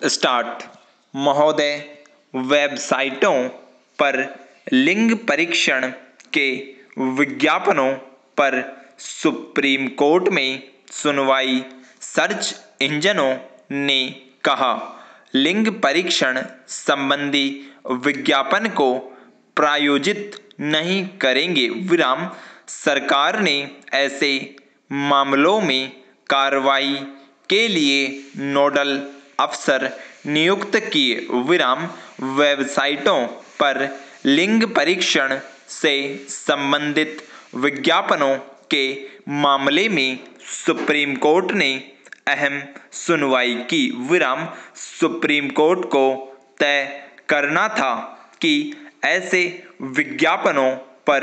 Start. महोदय, वेबसाइटों पर लिंग परीक्षण के विज्ञापनों पर सुप्रीम कोर्ट में सुनवाई। सर्च इंजनों ने कहा, लिंग परीक्षण संबंधी विज्ञापन को प्रायोजित नहीं करेंगे। विराम। सरकार ने ऐसे मामलों में कार्रवाई के लिए नोडल अफसर नियुक्त किए। विराम। वेबसाइटों पर लिंग परीक्षण से संबंधित विज्ञापनों के मामले में सुप्रीम कोर्ट ने अहम सुनवाई की। विराम। सुप्रीम कोर्ट को तय करना था कि ऐसे विज्ञापनों पर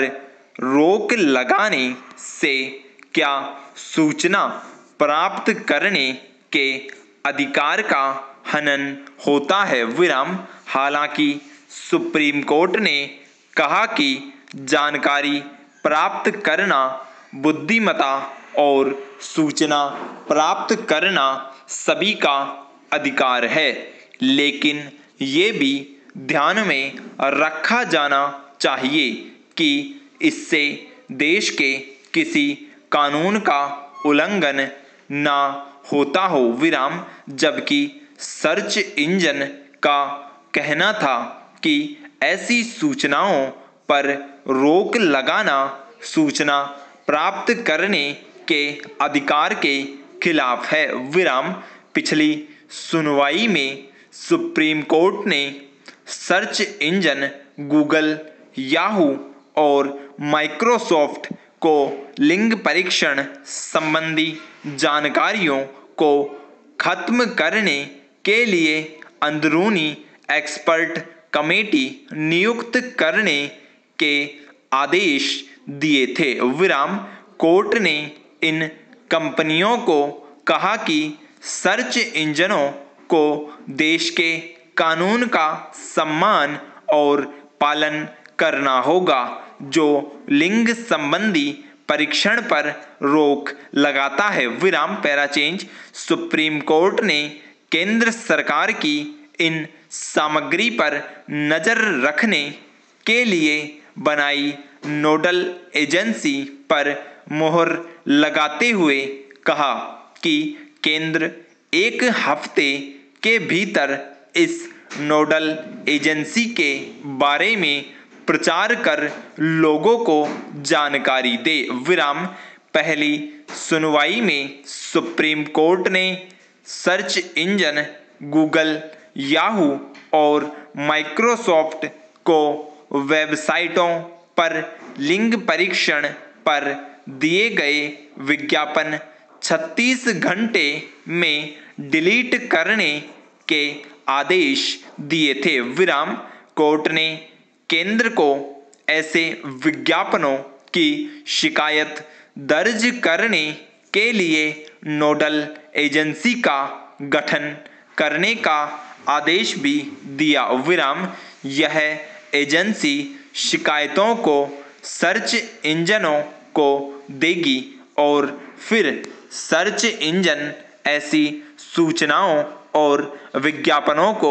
रोक लगाने से क्या सूचना प्राप्त करने के अधिकार का हनन होता है। विराम। हालांकि सुप्रीम कोर्ट ने कहा कि जानकारी प्राप्त करना बुद्धिमत्ता और सूचना प्राप्त करना सभी का अधिकार है, लेकिन ये भी ध्यान में रखा जाना चाहिए कि इससे देश के किसी कानून का उल्लंघन ना होता हो। विराम। जबकि सर्च इंजन का कहना था कि ऐसी सूचनाओं पर रोक लगाना सूचना प्राप्त करने के अधिकार के खिलाफ है। विराम। पिछली सुनवाई में सुप्रीम कोर्ट ने सर्च इंजन गूगल, याहू और माइक्रोसॉफ्ट को लिंग परीक्षण संबंधी जानकारियों को खत्म करने के लिए अंदरूनी एक्सपर्ट कमेटी नियुक्त करने के आदेश दिए थे। विराम। कोर्ट ने इन कंपनियों को कहा कि सर्च इंजनों को देश के कानून का सम्मान और पालन करना होगा, जो लिंग संबंधी परीक्षण पर रोक लगाता है। विराम। पैराचेंज। सुप्रीम कोर्ट ने केंद्र सरकार की इन सामग्री पर नजर रखने के लिए बनाई नोडल एजेंसी पर मोहर लगाते हुए कहा कि केंद्र 1 हफ्ते के भीतर इस नोडल एजेंसी के बारे में प्रचार कर लोगों को जानकारी दे। विराम। पहली सुनवाई में सुप्रीम कोर्ट ने सर्च इंजन गूगल, याहू और माइक्रोसॉफ्ट को वेबसाइटों पर लिंग परीक्षण पर दिए गए विज्ञापन 36 घंटे में डिलीट करने के आदेश दिए थे। विराम। कोर्ट ने केंद्र को ऐसे विज्ञापनों की शिकायत दर्ज करने के लिए नोडल एजेंसी का गठन करने का आदेश भी दिया। विराम। यह एजेंसी शिकायतों को सर्च इंजनों को देगी और फिर सर्च इंजन ऐसी सूचनाओं और विज्ञापनों को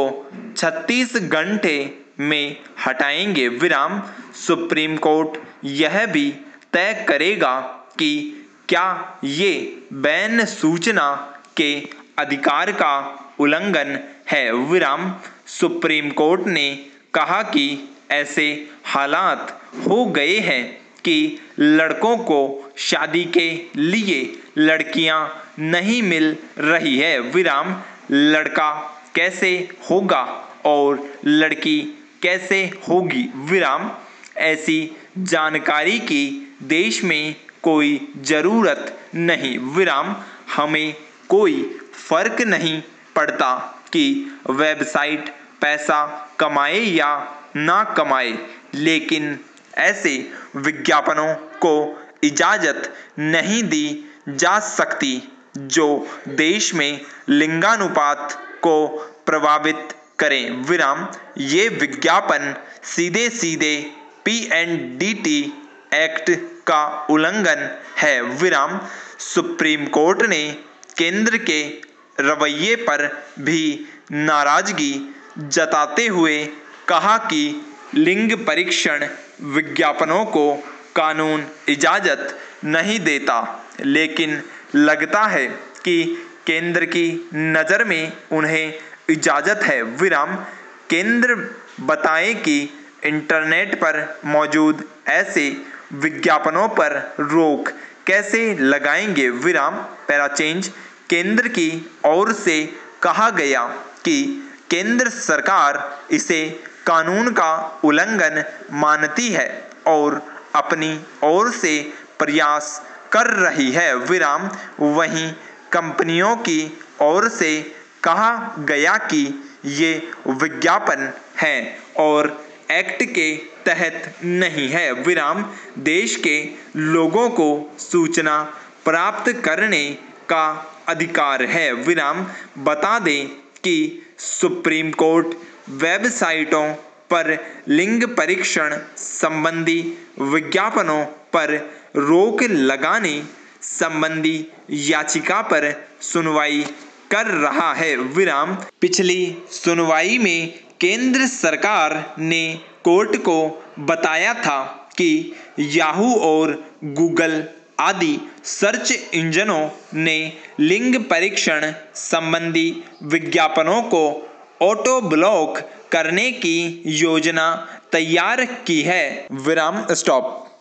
36 घंटे में हटाएंगे। विराम। सुप्रीम कोर्ट यह भी तय करेगा कि क्या ये बैन सूचना के अधिकार का उल्लंघन है। विराम। सुप्रीम कोर्ट ने कहा कि ऐसे हालात हो गए हैं कि लड़कों को शादी के लिए लड़कियां नहीं मिल रही है। विराम। लड़का कैसे होगा और लड़की कैसे होगी। विराम। ऐसी जानकारी की देश में कोई जरूरत नहीं। विराम। हमें कोई फर्क नहीं पड़ता कि वेबसाइट पैसा कमाए या ना कमाए, लेकिन ऐसे विज्ञापनों को इजाजत नहीं दी जा सकती जो देश में लिंगानुपात को प्रभावित करें। विराम। ये विज्ञापन सीधे सीधे PNDT एक्ट का उल्लंघन है। विराम। सुप्रीम कोर्ट ने केंद्र के रवैये पर भी नाराजगी जताते हुए कहा कि लिंग परीक्षण विज्ञापनों को कानून इजाज़त नहीं देता, लेकिन लगता है कि केंद्र की नज़र में उन्हें इजाज़त है। विराम। केंद्र बताएं कि इंटरनेट पर मौजूद ऐसे विज्ञापनों पर रोक कैसे लगाएंगे। विराम। पैराचेंज। केंद्र की ओर से कहा गया कि केंद्र सरकार इसे कानून का उल्लंघन मानती है और अपनी ओर से प्रयास कर रही है। विराम। वहीं कंपनियों की ओर से कहा गया कि ये विज्ञापन हैं और एक्ट के तहत नहीं है। विराम। देश के लोगों को सूचना प्राप्त करने का अधिकार है। विराम। बता दें कि सुप्रीम कोर्ट वेबसाइटों पर लिंग परीक्षण संबंधी विज्ञापनों पर रोक लगाने संबंधी याचिका पर सुनवाई कर रहा है। विराम। पिछली सुनवाई में केंद्र सरकार ने कोर्ट को बताया था कि याहू और गूगल आदि सर्च इंजनों ने लिंग परीक्षण संबंधी विज्ञापनों को ऑटो ब्लॉक करने की योजना तैयार की है। विराम। स्टॉप।